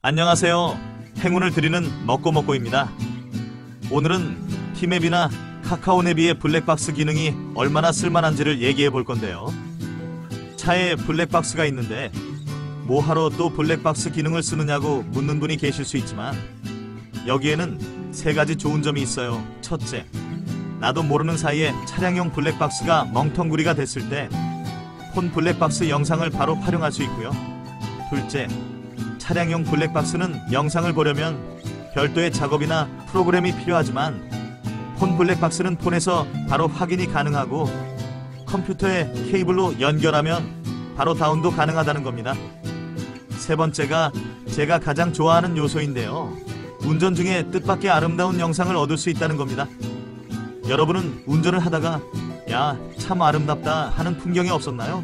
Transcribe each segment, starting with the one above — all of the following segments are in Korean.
안녕하세요. 행운을 드리는 먹고먹고입니다. 오늘은 티맵이나 카카오네비의 블랙박스 기능이 얼마나 쓸만한지를 얘기해 볼 건데요. 차에 블랙박스가 있는데 뭐하러 또 블랙박스 기능을 쓰느냐고 묻는 분이 계실 수 있지만 여기에는 세 가지 좋은 점이 있어요. 첫째, 나도 모르는 사이에 차량용 블랙박스가 멍텅구리가 됐을 때 폰 블랙박스 영상을 바로 활용할 수 있고요. 둘째, 차량용 블랙박스는 영상을 보려면 별도의 작업이나 프로그램이 필요하지만 폰 블랙박스는 폰에서 바로 확인이 가능하고 컴퓨터에 케이블로 연결하면 바로 다운도 가능하다는 겁니다. 세 번째가 제가 가장 좋아하는 요소인데요. 운전 중에 뜻밖의 아름다운 영상을 얻을 수 있다는 겁니다. 여러분은 운전을 하다가 야, 참 아름답다 하는 풍경이 없었나요?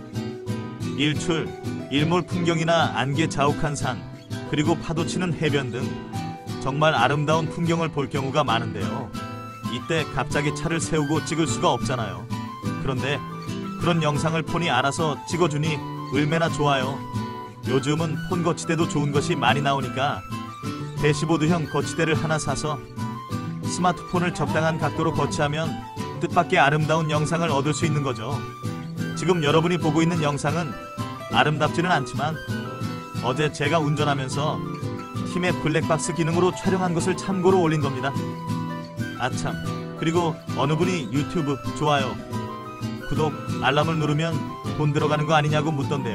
일출, 일몰 풍경이나 안개 자욱한 산, 그리고 파도치는 해변 등 정말 아름다운 풍경을 볼 경우가 많은데요. 이때 갑자기 차를 세우고 찍을 수가 없잖아요. 그런데 그런 영상을 폰이 알아서 찍어주니 얼마나 좋아요. 요즘은 폰 거치대도 좋은 것이 많이 나오니까 대시보드형 거치대를 하나 사서 스마트폰을 적당한 각도로 거치하면 뜻밖의 아름다운 영상을 얻을 수 있는 거죠. 지금 여러분이 보고 있는 영상은 아름답지는 않지만 어제 제가 운전하면서 팀의 블랙박스 기능으로 촬영한 것을 참고로 올린 겁니다. 아참, 그리고 어느 분이 유튜브 좋아요, 구독, 알람을 누르면 돈 들어가는 거 아니냐고 묻던데요.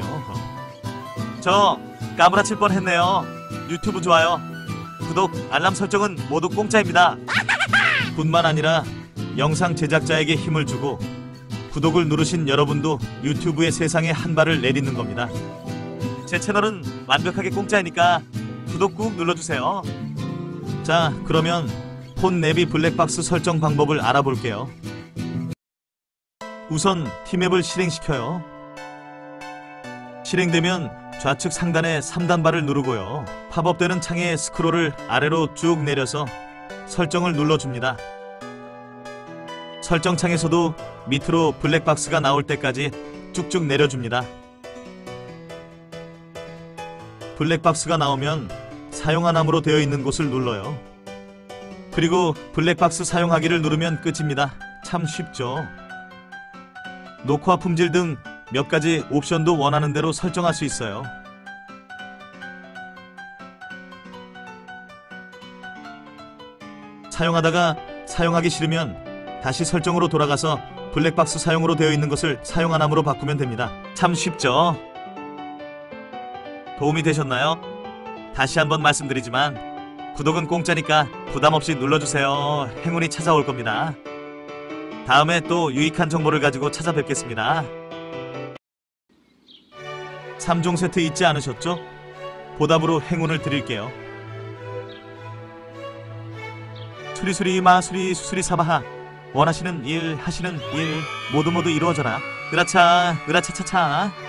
저 까무라칠 뻔했네요. 유튜브 좋아요, 구독, 알람 설정은 모두 공짜입니다. 뿐만 아니라 영상 제작자에게 힘을 주고 구독을 누르신 여러분도 유튜브의 세상에 한 발을 내딛는 겁니다. 제 채널은 완벽하게 공짜이니까 구독 꾹 눌러주세요. 자, 그러면 폰 내비 블랙박스 설정 방법을 알아볼게요. 우선 티맵을 실행시켜요. 실행되면 좌측 상단에 3단바를 누르고요. 팝업되는 창의 스크롤을 아래로 쭉 내려서 설정을 눌러줍니다. 설정창에서도 밑으로 블랙박스가 나올 때까지 쭉쭉 내려줍니다. 블랙박스가 나오면 사용하남으로 되어 있는 곳을 눌러요. 그리고 블랙박스 사용하기를 누르면 끝입니다. 참 쉽죠? 녹화 품질 등 몇 가지 옵션도 원하는 대로 설정할 수 있어요. 사용하다가 사용하기 싫으면 다시 설정으로 돌아가서 블랙박스 사용으로 되어 있는 것을 사용하남으로 바꾸면 됩니다. 참 쉽죠? 도움이 되셨나요? 다시 한번 말씀드리지만 구독은 공짜니까 부담없이 눌러주세요. 행운이 찾아올 겁니다. 다음에 또 유익한 정보를 가지고 찾아뵙겠습니다. 3종 세트 잊지 않으셨죠? 보답으로 행운을 드릴게요. 수리수리 마수리 수수리 사바하, 원하시는 일 하시는 일 모두 이루어져라. 으라차 으라차차차.